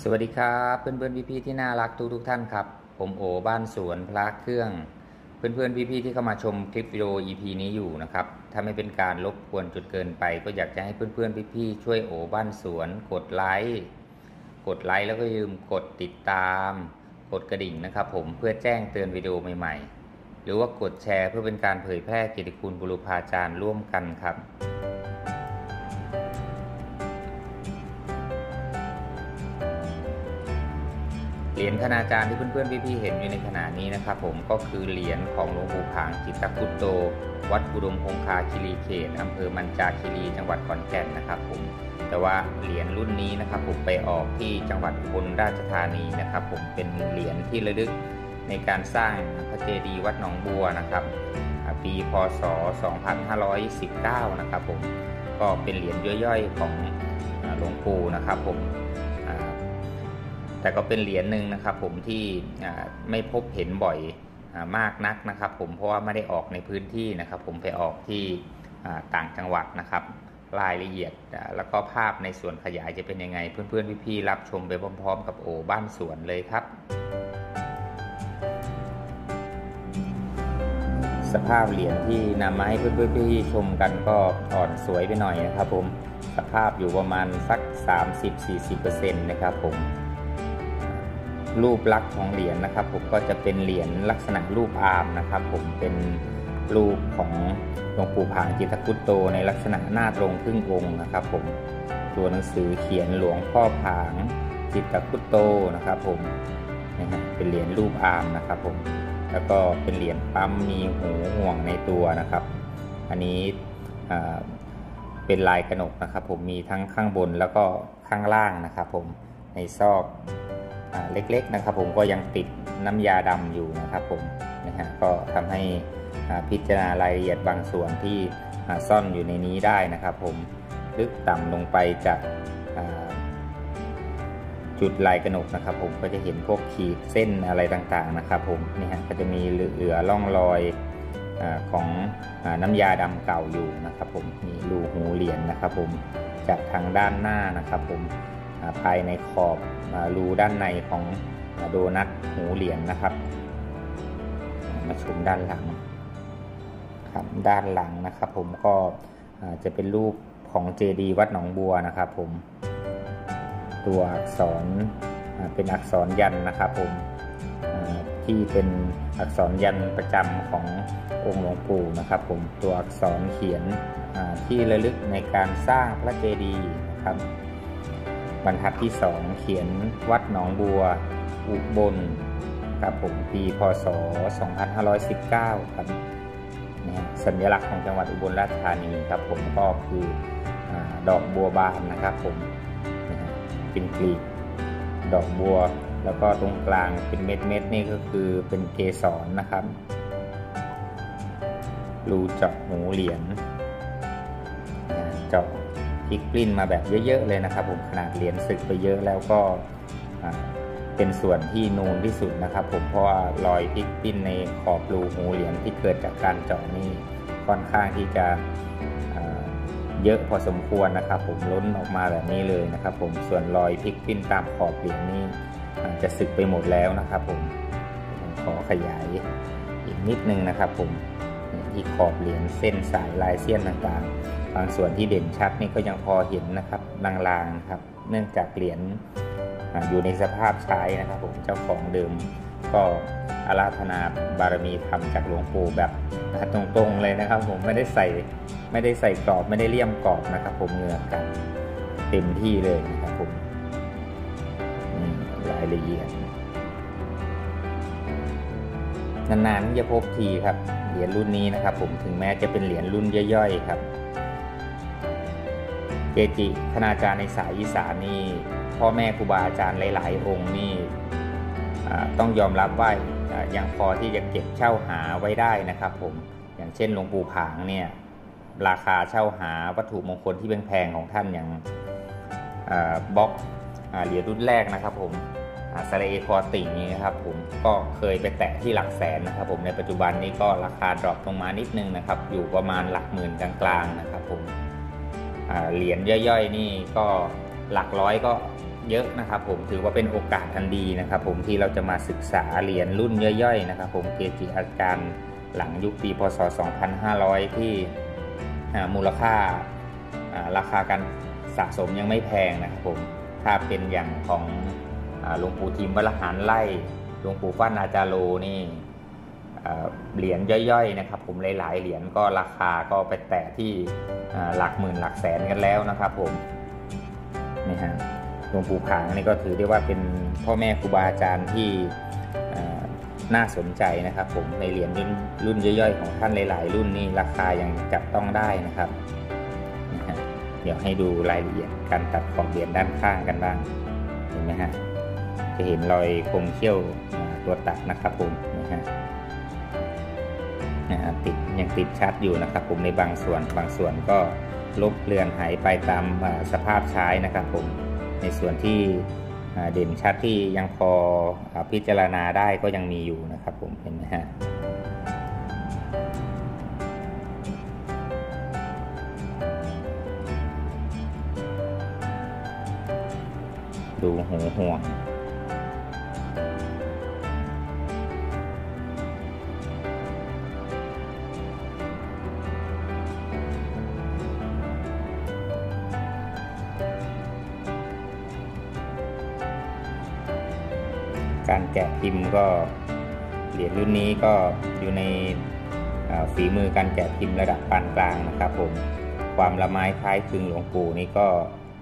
สวัสดีครับเพื่อนๆพี่ๆที่น่ารักทุกท่านครับผมโอบ้านสวนพระเครื่องเพื่อนๆพี่ๆที่เข้ามาชมคลิปวิดีโอ EP นี้อยู่นะครับถ้าไม่เป็นการรบกวนจนเกินไปก็อยากจะให้เพื่อนๆพี่ๆช่วยโอบ้านสวนกดไลค์แล้วก็อย่าลืมกดติดตามกดกระดิ่งนะครับผมเพื่อแจ้งเตือนวิดีโอใหม่ๆหรือว่ากดแชร์เพื่อเป็นการเผยแพร่เกียรติคุณบุรพาจารย์ร่วมกันครับเหรียญคณาจารย์ที่เพื่อนๆพี่ๆเห็นอยู่ในขณะนี้นะครับผมก็คือเหรียญของหลวงปู่ผางจิตคุตโตวัดอุดมคงคาคีรีเขตอำเภอมันจาคีรีจังหวัดขอนแก่นนะครับผมแต่ว่าเหรียญรุ่นนี้นะครับผมไปออกที่จังหวัดอุบลราชธานีนะครับผมเป็นเหรียญที่ระลึกในการสร้างพระเจดีย์วัดหนองบัวนะครับปีพ.ศ. 2519นะครับผมก็เป็นเหรียญย่อยๆของหลวงปู่นะครับผมแต่ก็เป็นเหรียญหนึ่งนะครับผมที่ไม่พบเห็นบ่อยมากนักนะครับผมเพราะว่าไม่ได้ออกในพื้นที่นะครับผมไปออกที่ต่างจังหวัดนะครับรายละเอียดแล้วก็ภาพในส่วนขยายจะเป็นยังไงเพื่อนๆพี่ๆรับชมไปพร้อมๆกับโอบ้านสวนเลยครับสภาพเหรียญที่นำมาให้เพื่อนๆพี่ๆชมกันก็อ่อนสวยไปหน่อยนะครับผมสภาพอยู่ประมาณสัก 30-40% นะครับผมรูปลักษณ์ของเหรียญนะครับผมก็จะเป็นเหรียญลักษณะรูปอาร์มนะครับผมเป็นรูปของหลวงปู่ผางจิตคุตโตในลักษณะหน้าตรงครึ่งองค์นะครับผมตัวหนังสือเขียนหลวงพ่อผางจิตคุตโตนะครับผมนะฮะเป็นเหรียญรูปอาร์มนะครับผมแล้วก็เป็นเหรียญปั๊มมีหูห่วงในตัวนะครับอันนี้เป็นลายกนกนะครับผมมีทั้งข้างบนแล้วก็ข้างล่างนะครับผมในซอกเล็กๆนะครับผมก็ยังติดน้ำยาดำอยู่นะครับผมนะฮะก็ทำให้พิจารณารายละเอียดบางส่วนที่ซ่อนอยู่ในนี้ได้นะครับผมลึกต่ำลงไปจากจุดลายกระหนกนะครับผมก็จะเห็นพวกขีดเส้นอะไรต่างๆนะครับผมนี่ฮะก็จะมีเหลือร่องรอยของน้ำยาดำเก่าอยู่นะครับผมมีรูหูเหรียญนะครับผมจากทางด้านหน้านะครับผมภายในขอบรูด้านในของโดนัทหูเหรียญนะครับมาชมด้านหลังครับด้านหลังนะครับผมก็จะเป็นรูปของเจดีย์วัดหนองบัวนะครับผมตัวอักษรเป็นอักษรยันนะครับผมที่เป็นอักษรยันประจำขององค์หลวงปู่นะครับผมตัวอักษรเขียนที่ระลึกในการสร้างพระเจดีย์นะครับบรรทัดที่2เขียนวัดหนองบัวอุบลครับผมปีพ.ศ. 2519ครับนี่สัญลักษณ์ของจังหวัดอุบลราชธานีครับผมก็คือดอกบัวบานนะครับผมเป็นกลีบดอกบัวแล้วก็ตรงกลางเป็นเม็ดนี่ก็คือเป็นเกสรนะครับรูเจาะหูเหรียญเจาะพลิกปลิ้นมาแบบเยอะๆเลยนะครับผมขนาดเหรียญสึกไปเยอะแล้วก็เป็นส่วนที่นูนที่สุดนะครับผมเพราะว่ารอยพลิกปลิ้นในขอบรูหูเหรียญที่เกิดจากการเจาะนี่ค่อนข้างที่จะเยอะพอสมควรนะครับผมล้นออกมาแบบนี้เลยนะครับผมส่วนรอยพลิกปลิ้นตามขอบเหรียญนี่จะสึกไปหมดแล้วนะครับผมขอขยายอีกนิดนึงนะครับผมที่ขอบเหรียญเส้นสายลายเสี้ยนต่างๆบางส่วนที่เด่นชัดนี่ก็ยังพอเห็นนะครับลางๆครับเนื่องจากเหรียญอยู่ในสภาพใช้นะครับผมเจ้าของเดิมก็อาราธนาบารมีธรรมจากหลวงปู่แบบตรงๆเลยนะครับผมไม่ได้ใส่กรอบไม่ได้เลี่ยมกรอบนะครับผมเหงื่อกันเต็มที่เลยนะครับผมรายละเอียดนานๆจะพบทีครับเหรียญรุ่นนี้นะครับผมถึงแม้จะเป็นเหรียญรุ่นย่อยๆครับเกจิคณาจารย์ในสายอีสานนี่พ่อแม่ครูบาอาจารย์หลายๆองค์นี่ต้องยอมรับว่ายังพอที่จะเก็บเช่าหาไว้ได้นะครับผมอย่างเช่นหลวงปู่ผางเนี่ยราคาเช่าหาวัตถุมงคลที่แพงๆของท่านอย่างบล็อกเหรียญรุ่นแรกนะครับผมสระเอคอติ่งนี้นะครับผมก็เคยไปแตะที่หลักแสนนะครับผมในปัจจุบันนี้ก็ราคาดรอปลงมานิดนึงนะครับอยู่ประมาณหลักหมื่นกลางๆนะครับผมเหรียญย่อยๆนี่ก็หลักร้อยก็เยอะนะครับผมถือว่าเป็นโอกาสอันดีนะครับผมที่เราจะมาศึกษาเหรียญรุ่นย่อยๆนะครับผมเกจิอาจารย์หลังยุคปีพศ 2500 ที่มูลค่าราคาการสะสมยังไม่แพงนะครับผมถ้าเป็นอย่างของหลวงปู่ทิมวรหารไล่หลวงปู่ฟั่นอาจารโลนี่เหรียญย่อยๆนะครับผมหลายๆเหรียญก็ราคาก็ไปแตะที่หลักหมื่นหลักแสนกันแล้วนะครับผมนี่ฮะหลวงปู่ผางนี่ก็ถือได้ว่าเป็นพ่อแม่ครูบาอาจารย์ที่น่าสนใจนะครับผมในเหรียญรุ่นย่อยๆของท่านหลายๆรุ่นนี่ราคายังจับต้องได้นะครับเดี๋ยวให้ดูรายละเอียดการตัดขอบเหรียญด้านข้างกันบ้างเห็นไหมฮะจะเห็นรอยคมเขี้ยวตัวตัดนะครับผมนะฮะยังติดชัดอยู่นะครับผมในบางส่วนก็ลบเลือนหายไปตามสภาพใช้นะครับผมในส่วนที่เด่นชัดที่ยังพอพิจารณาได้ก็ยังมีอยู่นะครับผมเห็นไหมฮะดูหูห่วงการแกะพิมพ์ก็เหรียญรุ่นนี้ก็อยู่ในฝีมือการแกะพิมพ์ระดับปานกลางนะครับผมความละไม้คล้ายคลึงหลวงปู่นี่ก็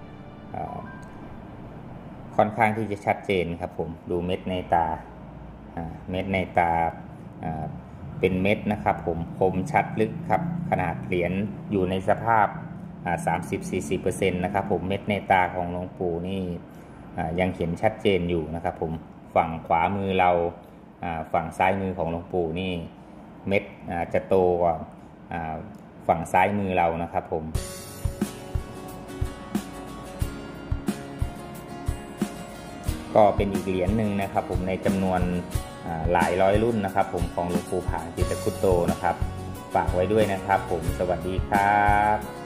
ค่อนข้างที่จะชัดเจนครับผมดูเม็ดในตาเม็ดในตาเป็นเม็ดนะครับผมคมชัดลึกครับขนาดเหรียญอยู่ในสภาพ 30-40% นะครับผมเม็ดในตาของหลวงปู่นี่ยังเห็นชัดเจนอยู่นะครับผมฝั่งขวามือเราฝั่งซ้ายมือของหลวงปู่นี่เม็ดจะโตกว่าฝั่งซ้ายมือเรานะครับผมก็เป็นอีกเหรียญหนึ่งนะครับผมในจำนวนหลายร้อยรุ่นนะครับผมของหลวงปู่ผางจิตรคุตโตนะครับฝากไว้ด้วยนะครับผมสวัสดีครับ